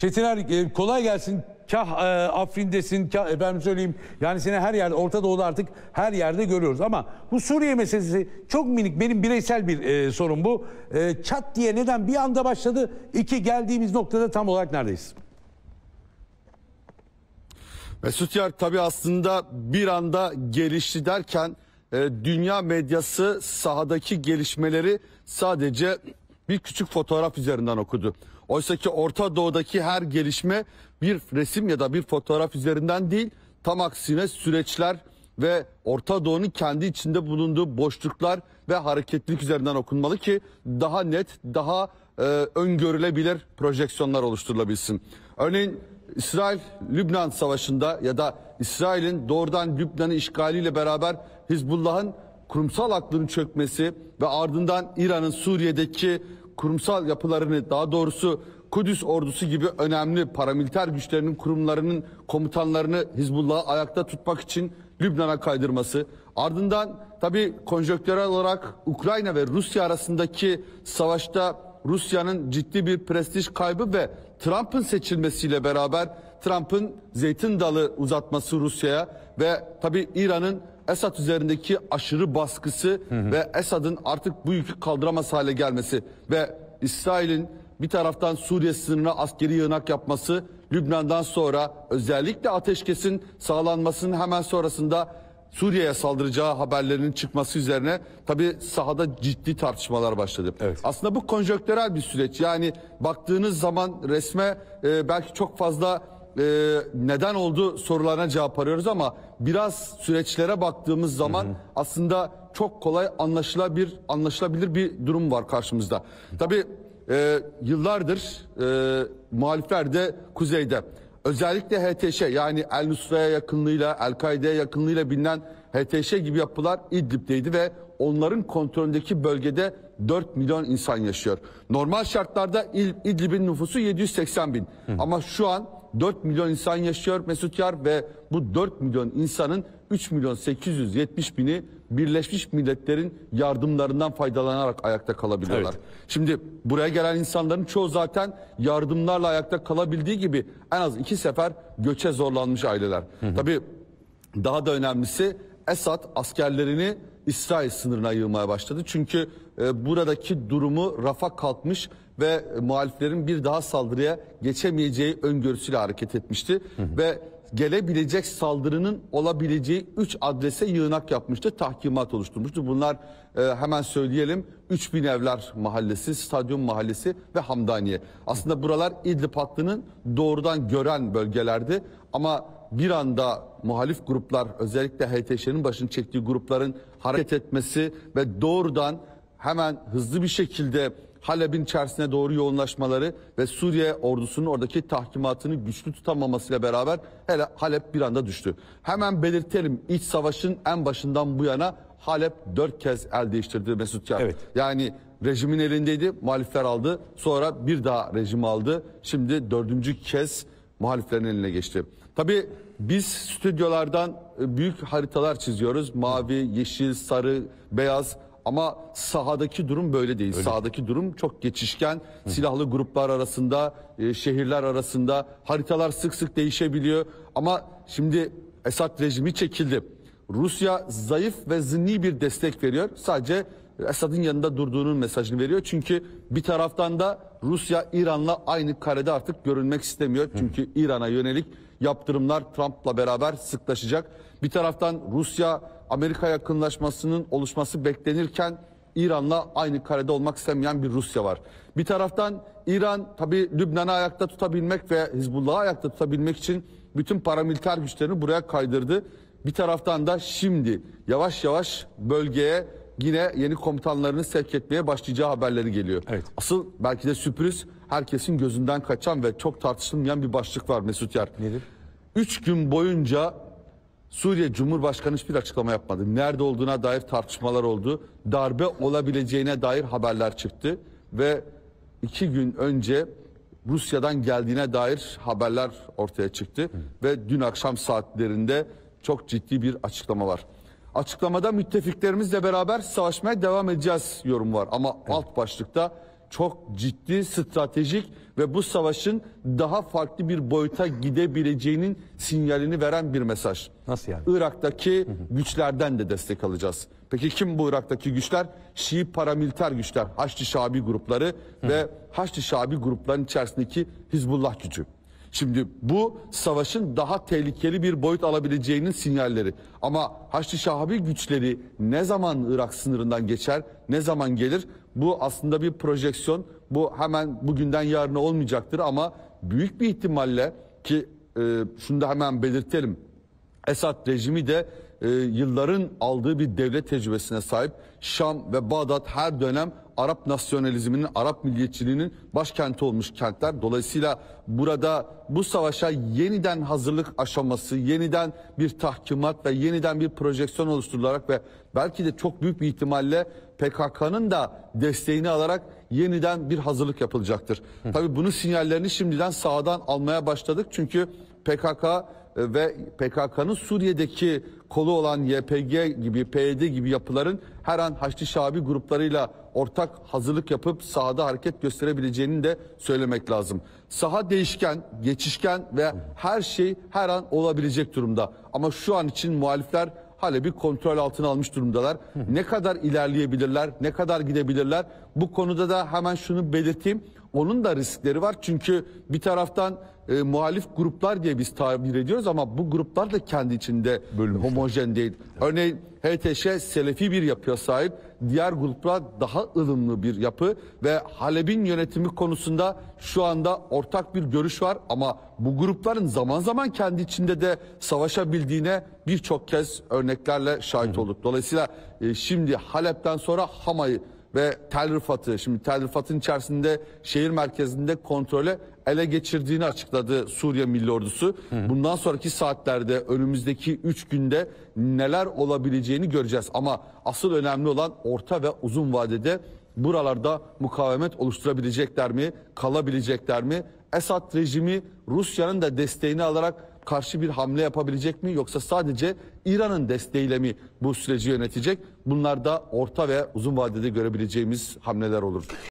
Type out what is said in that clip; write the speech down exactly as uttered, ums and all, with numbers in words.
Çetiner, e, kolay gelsin. Kah e, Afrin'desin, kah efendim söyleyeyim. Yani seni her yerde, Orta Doğu'da artık her yerde görüyoruz. Ama bu Suriye meselesi çok minik, benim bireysel bir e, sorun bu. E, çat diye neden bir anda başladı? İki, geldiğimiz noktada tam olarak neredeyiz? Mesut Yar, tabii aslında bir anda gelişti derken e, dünya medyası sahadaki gelişmeleri sadece bir küçük fotoğraf üzerinden okudu. Oysa ki Orta Doğu'daki her gelişme bir resim ya da bir fotoğraf üzerinden değil, tam aksine süreçler ve Orta Doğu'nun kendi içinde bulunduğu boşluklar ve hareketlilik üzerinden okunmalı ki daha net, daha e, öngörülebilir projeksiyonlar oluşturulabilsin. Örneğin İsrail-Lübnan savaşında ya da İsrail'in doğrudan Lübnan'ı işgaliyle beraber Hizbullah'ın kurumsal aklının çökmesi ve ardından İran'ın Suriye'deki kurumsal yapılarını, daha doğrusu Kudüs ordusu gibi önemli paramiliter güçlerinin kurumlarının komutanlarını Hizbullah'ı ayakta tutmak için Lübnan'a kaydırması, ardından tabii konjonktürel olarak Ukrayna ve Rusya arasındaki savaşta Rusya'nın ciddi bir prestij kaybı ve Trump'ın seçilmesiyle beraber Trump'ın zeytin dalı uzatması Rusya'ya ve tabii İran'ın Esad üzerindeki aşırı baskısı hı hı. ve Esad'ın artık bu yükü kaldıramaz hale gelmesi ve İsrail'in bir taraftan Suriye sınırına askeri yığınak yapması, Lübnan'dan sonra özellikle ateşkesin sağlanmasının hemen sonrasında Suriye'ye saldıracağı haberlerinin çıkması üzerine tabii sahada ciddi tartışmalar başladı. Evet. Aslında bu konjonktürel bir süreç. Yani baktığınız zaman resme e, belki çok fazla e, neden oldu sorularına cevap arıyoruz ama biraz süreçlere baktığımız zaman hı hı. aslında çok kolay anlaşılabilir, anlaşılabilir bir durum var karşımızda. Tabii e, yıllardır e, muhalifler de kuzeyde. Özellikle H T Ş, yani El Nusra'ya yakınlığıyla, El-Kaide'ye yakınlığıyla bilinen H T Ş gibi yapılar İdlib'deydi ve onların kontrolündeki bölgede dört milyon insan yaşıyor. Normal şartlarda İdlib'in nüfusu yedi yüz seksen bin. Hı. Ama şu an dört milyon insan yaşıyor Mesut Yar ve bu dört milyon insanın üç milyon sekiz yüz yetmiş bini Birleşmiş Milletler'in yardımlarından faydalanarak ayakta kalabiliyorlar. Evet. Şimdi buraya gelen insanların çoğu zaten yardımlarla ayakta kalabildiği gibi en az iki sefer göçe zorlanmış aileler. Hı hı. Tabii daha da önemlisi Esad askerlerini İsrail sınırına yığmaya başladı. Çünkü e, buradaki durumu rafa kalkmış ve e, muhaliflerin bir daha saldırıya geçemeyeceği öngörüsüyle hareket etmişti. Hı hı. Ve gelebilecek saldırının olabileceği üç adrese yığınak yapmıştı, tahkimat oluşturmuştu. Bunlar e, hemen söyleyelim: üç bin Evler Mahallesi, Stadyum Mahallesi ve Hamdaniye. Aslında buralar İdlib hattının doğrudan gören bölgelerdi ama bir anda muhalif gruplar, özellikle H T Ş'nin başını çektiği grupların hareket etmesi ve doğrudan hemen hızlı bir şekilde Halep'in içerisine doğru yoğunlaşmaları ve Suriye ordusunun oradaki tahkimatını güçlü tutamamasıyla beraber hele Halep bir anda düştü. Hemen belirtelim, iç savaşın en başından bu yana Halep dört kez el değiştirdi Mesut Yar. Evet. Yani rejimin elindeydi, muhalifler aldı, sonra bir daha rejim aldı, şimdi dördüncü kez muhaliflerin eline geçti. Tabii biz stüdyolardan büyük haritalar çiziyoruz, mavi, yeşil, sarı, beyaz. Ama sahadaki durum böyle değil. Öyle. Sahadaki durum çok geçişken. Hı. Silahlı gruplar arasında, e, şehirler arasında haritalar sık sık değişebiliyor. Ama şimdi Esad rejimi çekildi. Rusya zayıf ve zınni bir destek veriyor. Sadece Esad'ın yanında durduğunun mesajını veriyor. Çünkü bir taraftan da Rusya İran'la aynı karede artık görünmek istemiyor. Hı. Çünkü İran'a yönelik yaptırımlar Trump'la beraber sıklaşacak. Bir taraftan Rusya Amerika yakınlaşmasının oluşması beklenirken İran'la aynı karede olmak istemeyen bir Rusya var. Bir taraftan İran tabii Lübnan'ı ayakta tutabilmek ve Hizbullah'ı ayakta tutabilmek için bütün paramiliter güçlerini buraya kaydırdı. Bir taraftan da şimdi yavaş yavaş bölgeye yine yeni komutanlarını sevk etmeye başlayacağı haberleri geliyor. Evet. Asıl belki de sürpriz, herkesin gözünden kaçan ve çok tartışılmayan bir başlık var Mesut Yar. Nedir? Üç gün boyunca Suriye Cumhurbaşkanı hiçbir açıklama yapmadı. Nerede olduğuna dair tartışmalar oldu. Darbe olabileceğine dair haberler çıktı. Ve iki gün önce Rusya'dan geldiğine dair haberler ortaya çıktı. Hı. Ve dün akşam saatlerinde çok ciddi bir açıklama var. Açıklamada müttefiklerimizle beraber savaşmaya devam edeceğiz yorum var. Ama evet. alt başlıkta çok ciddi, stratejik ve bu savaşın daha farklı bir boyuta gidebileceğinin sinyalini veren bir mesaj. Nasıl yani? Irak'taki güçlerden de destek alacağız. Peki kim bu Irak'taki güçler? Şii paramiliter güçler, Haçlı Şabi grupları Hı. ve Haçlı Şabi grupların içerisindeki Hizbullah gücü. Şimdi bu savaşın daha tehlikeli bir boyut alabileceğinin sinyalleri. Ama Haçlı Şabi güçleri ne zaman Irak sınırından geçer, ne zaman gelir? Bu aslında bir projeksiyon. Bu hemen bugünden yarına olmayacaktır ama büyük bir ihtimalle ki e, şunu da hemen belirtelim. Esad rejimi de e, yılların aldığı bir devlet tecrübesine sahip. Şam ve Bağdat her dönem Arap nasyonalizminin, Arap milliyetçiliğinin başkenti olmuş kentler. Dolayısıyla burada bu savaşa yeniden hazırlık aşaması, yeniden bir tahkimat ve yeniden bir projeksiyon oluşturularak ve belki de çok büyük bir ihtimalle P K K'nın da desteğini alarak yeniden bir hazırlık yapılacaktır. Hı. Tabii bunun sinyallerini şimdiden sahadan almaya başladık. Çünkü P K K ve P K K'nın Suriye'deki kolu olan Y P G gibi, P Y D gibi yapıların her an Haçlı Şabi gruplarıyla ortak hazırlık yapıp sahada hareket gösterebileceğini de söylemek lazım. Saha değişken, geçişken ve her şey her an olabilecek durumda. Ama şu an için muhalifler Halep'i kontrol altına almış durumdalar. Ne kadar ilerleyebilirler, ne kadar gidebilirler? Bu konuda da hemen şunu belirteyim. Onun da riskleri var. Çünkü bir taraftan e, muhalif gruplar diye biz tabir ediyoruz ama bu gruplar da kendi içinde Bölünmüşler. homojen değil. Örneğin H T Ş Selefi bir yapıya sahip, diğer gruplar daha ılımlı bir yapı ve Halep'in yönetimi konusunda şu anda ortak bir görüş var ama bu grupların zaman zaman kendi içinde de savaşabildiğine birçok kez örneklerle şahit olduk. Dolayısıyla e, şimdi Halep'ten sonra Hama'yı ve Tel Rifat'ı, şimdi Tel Rifat'ın içerisinde şehir merkezinde kontrole ele geçirdiğini açıkladı Suriye Milli Ordusu. Hı hı. Bundan sonraki saatlerde önümüzdeki üç günde neler olabileceğini göreceğiz. Ama asıl önemli olan orta ve uzun vadede buralarda mukavemet oluşturabilecekler mi, kalabilecekler mi? Esad rejimi Rusya'nın da desteğini alarak karşı bir hamle yapabilecek mi yoksa sadece İran'ın desteğiyle mi bu süreci yönetecek? Bunlar da orta ve uzun vadede görebileceğimiz hamleler olur.